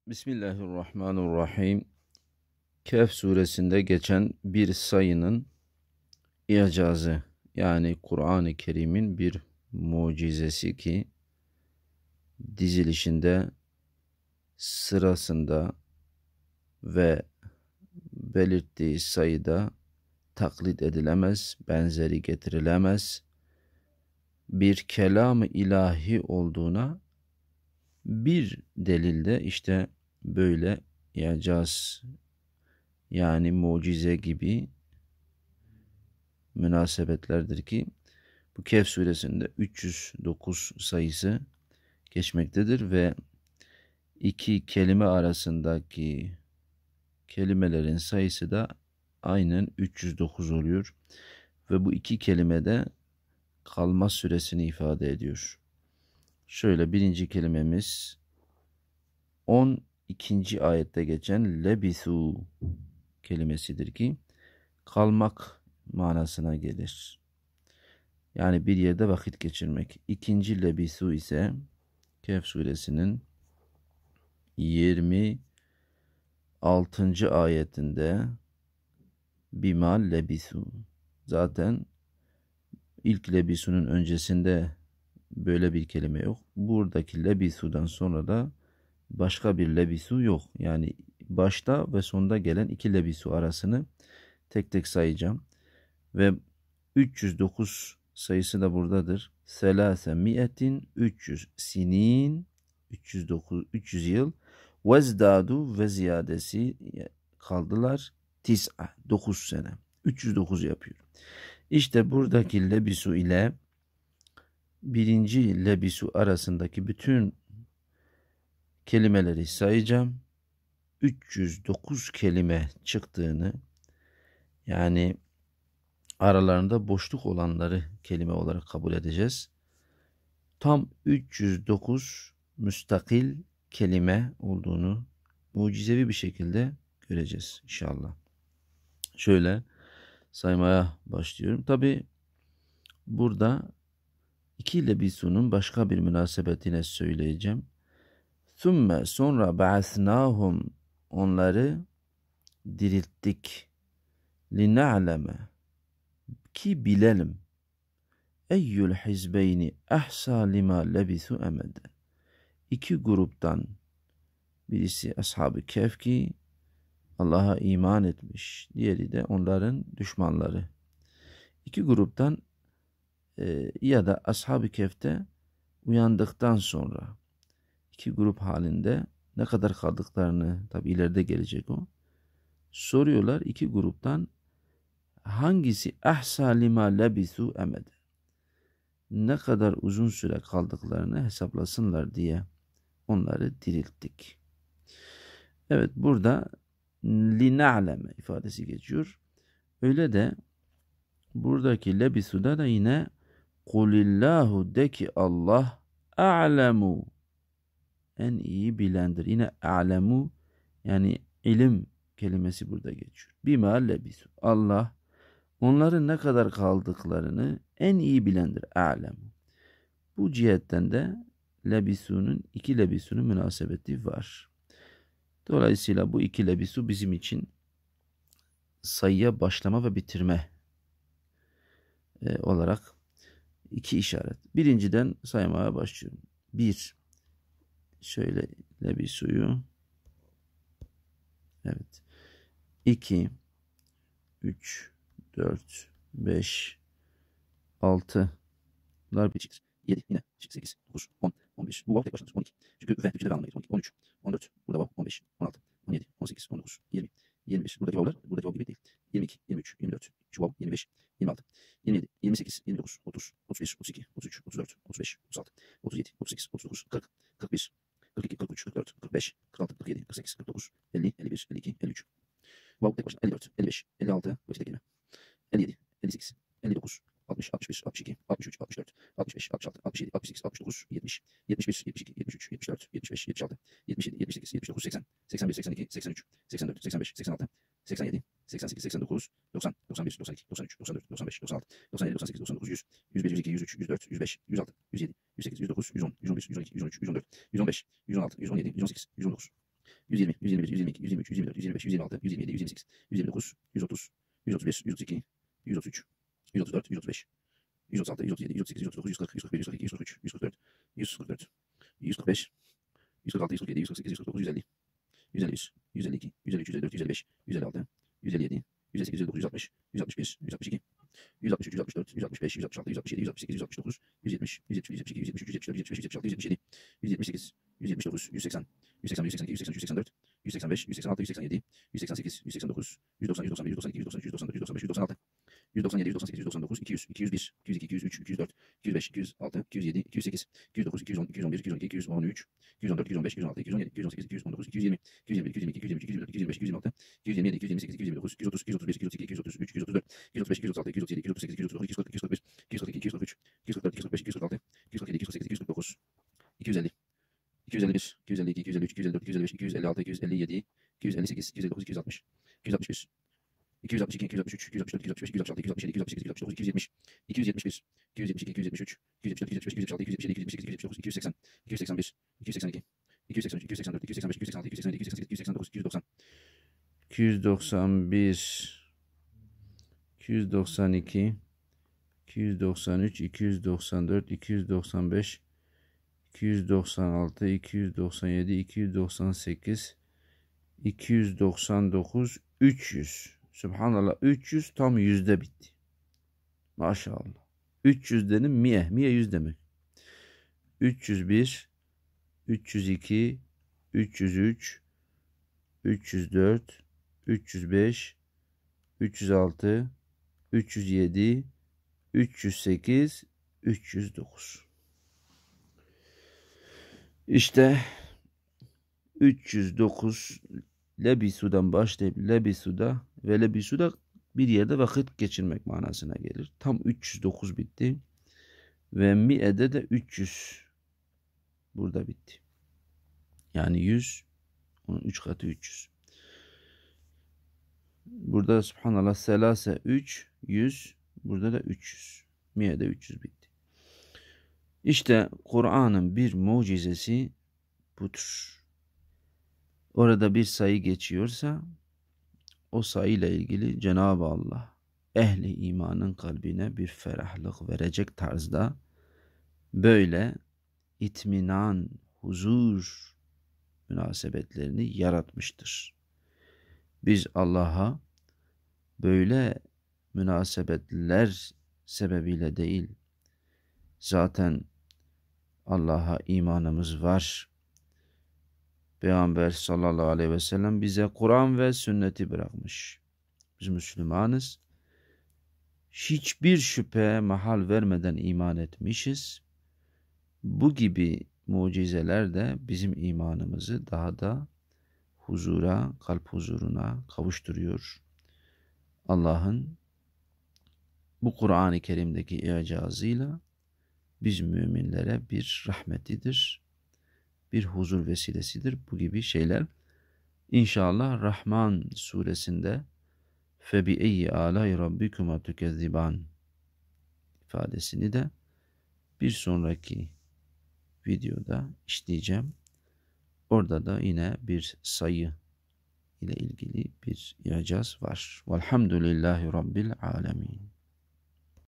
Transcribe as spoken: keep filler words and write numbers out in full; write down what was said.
Bismillahirrahmanirrahim. Kehf suresinde geçen bir sayının icazı, yani Kur'an-ı Kerim'in bir mucizesi ki dizilişinde, sırasında ve belirttiği sayıda taklit edilemez, benzeri getirilemez bir kelam-ı ilahi olduğuna bir delilde işte böyle icaz, yani mucize gibi münasebetlerdir ki bu Kehf suresinde üç yüz dokuz sayısı geçmektedir ve iki kelime arasındaki kelimelerin sayısı da aynen üç yüz dokuz oluyor ve bu iki kelimede kalma süresini ifade ediyor. Şöyle, birinci kelimemiz on ikinci ayette geçen lebisu kelimesidir ki kalmak manasına gelir. Yani bir yerde vakit geçirmek. İkinci lebisu ise Kehf suresinin yirmi altıncı ayetinde bima lebisu. Zaten ilk lebisunun öncesinde böyle bir kelime yok. Buradaki lebisudan sonra da başka bir lebisu yok. Yani başta ve sonda gelen iki lebisu arasını tek tek sayacağım. Ve üç yüz dokuz sayısı da buradadır. Selase miyetin, üç yüz, sinin, üç yüz dokuz, üç yüz yıl, vezdadu ve ziyadesi kaldılar, tis'a, dokuz sene. üç yüz dokuz yapıyor. İşte buradaki lebisu ile birinci lebisu arasındaki bütün kelimeleri sayacağım. üç yüz dokuz kelime çıktığını, yani aralarında boşluk olanları kelime olarak kabul edeceğiz. Tam üç yüz dokuz müstakil kelime olduğunu mucizevi bir şekilde göreceğiz inşallah. Şöyle saymaya başlıyorum. Tabi burada iki lebisunun başka bir münasebetine söyleyeceğim. Sümme, sonra ba'asnahum, onları dirilttik. Lina'leme, ki bilelim. Eyyül hizbeyni ahsa lima lebisu emede. İki gruptan birisi Ashab-ı Kehf ki Allah'a iman etmiş, diğeri de onların düşmanları. İki gruptan e, ya da Ashab-ı Kehf'te uyandıktan sonra iki grup halinde ne kadar kaldıklarını, tabi ileride gelecek o, soruyorlar. İki gruptan hangisi ahsa lima lebisu emede, ne kadar uzun süre kaldıklarını hesaplasınlar diye onları dirilttik. Evet, burada lina'leme ifadesi geçiyor. Öyle de buradaki lebisuda da yine kulillahu, de ki Allah a'lemu, en iyi bilendir. Yine a'lemu, yani ilim kelimesi burada geçiyor. Bima lebisu, Allah onların ne kadar kaldıklarını en iyi bilendir. A'lemu. Bu cihetten de lebisunun, iki lebisunun münasebeti var. Dolayısıyla bu iki lebisu bizim için sayıya başlama ve bitirme e, olarak iki işaret. Birinciden saymaya başlıyorum. Bir, şöyle lebisuyu. Evet. İki, üç, dört, beş, altı. Bunlar bir, yedi, yine sekiz, dokuz, on, on bir. Bu vav tek başına on iki. Çünkü ve üçte de anlamına on üç, on dört, burada vav on beş, on altı, on yedi, on sekiz, on dokuz, yirmi, yirmi bir. Buradaki vavlar buradaki vav gibi değil. yirmi iki, yirmi üç, yirmi dört, şu vav yirmi beş, yirmi altı, yirmi yedi, yirmi sekiz, yirmi dokuz, otuz, otuz bir, otuz iki, otuz üç, otuz dört, otuz beş, otuz altı, otuz yedi, otuz sekiz, otuz dokuz, kırk, kırk bir, kırk iki, kırk üç, kırk dört, kırk beş, kırk altı, kırk yedi, kırk sekiz, kırk dokuz, elli, elli bir, elli iki, elli üç. Vav tek başına elli dört, elli beş, elli altı, baştaki elli yedi, elli sekiz, elli dokuz, altmış, altmış bir, altmış iki, altmış üç, altmış dört, altmış beş, altmış altı, altmış yedi, altmış sekiz, altmış dokuz, yetmiş, yetmiş bir, yetmiş iki, yetmiş üç, yetmiş dört, yetmiş beş, yetmiş altı, yetmiş yedi, yetmiş sekiz, yetmiş dokuz, seksen, seksen bir, seksen iki, seksen üç, seksen dört, seksen beş, seksen altı, seksen yedi, seksen sekiz, seksen dokuz, doksan, doksan bir, doksan iki, doksan üç, doksan dört, doksan beş, doksan altı, doksan yedi, doksan sekiz, doksan dokuz, yüz, yüz bir, yüz iki, yüz üç, yüz dört, yüz beş, yüz altı, yüz yedi, yüz sekiz, yüz dokuz, yüz on, yüz on bir, yüz on iki, yüz on üç, yüz on dört, yüz on beş, yüz on altı, yüz on yedi, yüz on sekiz, yüz on dokuz. yüz yirmi, yüz yirmi bir, yüz yirmi iki, yüz yirmi üç, yüz yirmi dört, yüz yirmi beş, yüz yirmi altı, yüz yirmi yedi, yüz yirmi sekiz, yüz yirmi dokuz, yüz otuz, yüz otuz bir, yüz otuz iki, yüz otuz üç, yüz otuz dört, yüz otuz beş, yüz otuz altı, yüz otuz yedi, yüz otuz sekiz, yüz otuz dokuz, yüz kırk, yüz kırk bir, yüz kırk iki, yüz kırk üç, yüz kırk dört, yüz kırk dört, yüz kırk beş, yüz kırk altı, yüz kırk yedi, yüz kırk sekiz, yüz kırk dokuz, yüz elli, yüz elli bir, yüz elli iki, yüz elli üç, yüz elli dört, yüz elli beş, yüz elli altı, yüz elli yedi, yüz elli sekiz, yüz elli dokuz, yüz altmış, yüz altmış bir, yüz altmış iki, yüz altmış üç, yüz altmış dört, yüz altmış beş, yüz altmış altı, yüz altmış yedi, yüz altmış sekiz, yüz altmış dokuz, yüz yetmiş, yüz yetmiş bir, yüz yetmiş iki, yüz yetmiş üç, yüz yetmiş dört, yüz yetmiş beş, yüz yetmiş altı, yüz yetmiş yedi, yüz yetmiş sekiz, yüz yetmiş dokuz, yüz seksen, yüz seksen bir, yüz seksen iki, yüz seksen üç, yüz seksen dört, yüz seksen beş, yüz seksen altı, yüz seksen yedi, yüz seksen sekiz, yüz seksen dokuz, yüz doksan, yüz doksan bir, yüz doksan iki, yüz doksan üç, yüz doksan dört, yüz doksan beş, yüz doksan altı, yüz doksan yedi, yüz doksan sekiz, yüz doksan dokuz, iki yüz, iki yüz bir, iki yüz iki, iki yüz üç, iki yüz dört, iki yüz beş, iki yüz altı, iki yüz yedi, iki yüz sekiz, iki yüz dokuz, iki yüz on, iki yüz on bir, iki yüz on iki, iki yüz on üç, iki yüz on dört, iki yüz on beş, iki yüz on altı, iki yüz on yedi, iki yüz on sekiz, iki yüz on dokuz, iki yüz yirmi, iki yüz yirmi bir, iki yüz yirmi iki, iki yüz yirmi üç, iki yüz yirmi dört, iki yüz yirmi beş, iki yüz yirmi altı, iki yüz yirmi yedi, iki yüz yirmi sekiz, iki yüz yirmi dokuz, iki yüz otuz, iki yüz otuz bir, iki yüz otuz iki, iki yüz otuz üç, iki yüz otuz dört, iki yüz otuz beş, iki yüz otuz altı, iki yüz otuz yedi, iki yüz otuz sekiz, iki yüz otuz dokuz, iki yüz kırk, iki yüz kırk bir, iki yüz kırk iki, iki yüz kırk üç, iki yüz kırk dört, iki yüz kırk beş, iki yüz kırk altı, iki yüz kırk yedi, iki yüz kırk sekiz, iki yüz kırk dokuz, iki yüz elli, iki yüz elli bir, iki yüz elli iki, iki yüz elli üç, iki yüz elli dört, iki yüz elli beş, iki yüz elli altı, iki yüz elli yedi, iki yüz elli sekiz, iki yüz elli dokuz, iki yüz altmış, iki yüz altmış bir, iki yüz altmış iki, iki yüz altmış üç, iki yüz altmış dört, iki yüz altmış beş, iki yüz altmış altı, iki yüz altmış yedi, iki yüz altmış sekiz, iki yüz altmış dokuz, iki yüz yetmiş, iki yüz yetmiş bir, iki yüz yetmiş iki, iki yüz yetmiş üç, iki yüz yetmiş dört, iki yüz yetmiş beş, iki yüz yetmiş altı, iki yüz yetmiş yedi, iki yüz yetmiş sekiz, iki yüz yetmiş dokuz, iki yüz seksen, iki yüz seksen bir, iki yüz seksen iki, iki yüz seksen üç, iki yüz seksen dört, iki yüz seksen beş, iki yüz seksen altı, iki yüz seksen yedi, iki yüz seksen sekiz, iki yüz seksen dokuz, iki yüz doksan, iki yüz doksan bir, iki yüz doksan iki, iki yüz doksan üç, iki yüz doksan dört, iki yüz doksan beş, iki yüz doksan altı, iki yüz doksan yedi, iki yüz doksan sekiz, iki yüz doksan dokuz, üç yüz. Subhanallah, üç yüz tam yüzde bitti. Maşallah. üç yüz dedim miye. Miye yüz demek. üç yüz bir, üç yüz iki, üç yüz üç, üç yüz dört, üç yüz beş, üç yüz altı, üç yüz yedi, üç yüz sekiz, üç yüz dokuz. İşte üç yüz dokuz Lebisu'dan başlayıp Lebisu'da ve Lebisu'da bir yerde vakit geçirmek manasına gelir. Tam üç yüz dokuz bitti. Ve mi'ede de üç yüz burada bitti. Yani yüz, onun üç katı üç yüz. Burada subhanallah selase üç, yüz, burada da üç yüz. Mi'ede üç yüz bitti. İşte Kur'an'ın bir mucizesi budur. Orada bir sayı geçiyorsa o sayıyla ilgili Cenab-ı Allah ehli imanın kalbine bir ferahlık verecek tarzda böyle itminan, huzur münasebetlerini yaratmıştır. Biz Allah'a böyle münasebetler sebebiyle değil, zaten Allah'a imanımız var. Peygamber sallallahu aleyhi ve sellem bize Kur'an ve sünneti bırakmış. Biz Müslümanız. Hiçbir şüphe mahal vermeden iman etmişiz. Bu gibi mucizeler de bizim imanımızı daha da huzura, kalp huzuruna kavuşturuyor. Allah'ın bu Kur'an-ı Kerim'deki icazıyla biz müminlere bir rahmetidir, bir huzur vesilesidir. Bu gibi şeyler İnşallah Rahman suresinde فَبِأَيِّ آلَاءِ رَبِّكُمَا تُكَذِّبَانِ ifadesini de bir sonraki videoda işleyeceğim. Orada da yine bir sayı ile ilgili bir icaz var. Velhamdülillahi Rabbil alemin.